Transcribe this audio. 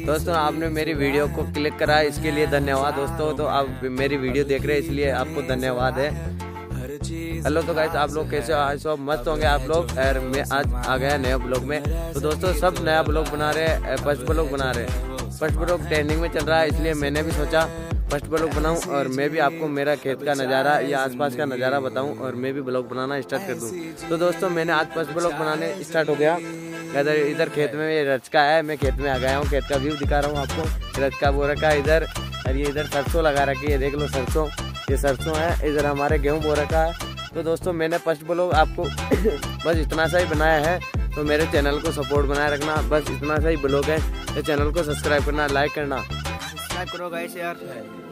दोस्तों आपने मेरी वीडियो को क्लिक करा इसके लिए धन्यवाद दोस्तों। तो आप मेरी वीडियो देख रहे हैं इसलिए आपको धन्यवाद है। हेलो तो गाइस, आप लोग कैसे हो? आज सब मस्त होंगे आप लोग। और मैं आज आ गया नया ब्लॉग में। तो दोस्तों सब नया ब्लॉग बना रहे हैं, फर्स्ट ब्लॉग बना रहे हैं। फर्स्ट ब्लॉग ट्रेंडिंग में चल रहा है इसलिए मैंने भी सोचा फर्स्ट ब्लॉग बनाऊं और मैं भी आपको मेरा खेत का नज़ारा या आसपास का नज़ारा बताऊं और मैं भी ब्लॉग बनाना स्टार्ट कर दूं। तो दोस्तों मैंने आज फर्स्ट ब्लॉग बनाने स्टार्ट हो गया। इधर खेत में ये रचका है, मैं खेत में आ गया हूँ। खेत का व्यू दिखा रहा हूँ आपको। रचका बो रखा है इधर, और ये इधर सरसों लगा रखी है, देख लो सरसों, ये सरसों है। इधर हमारे गेहूँ बो रखा है। तो दोस्तों मैंने फर्स्ट ब्लॉग आपको बस इतना सा ही बनाया है। तो मेरे चैनल को सपोर्ट बनाए रखना, बस इतना सा ही ब्लॉग है। तो चैनल को सब्सक्राइब करना, लाइक करना, सब्सक्राइब करो गाइस यार।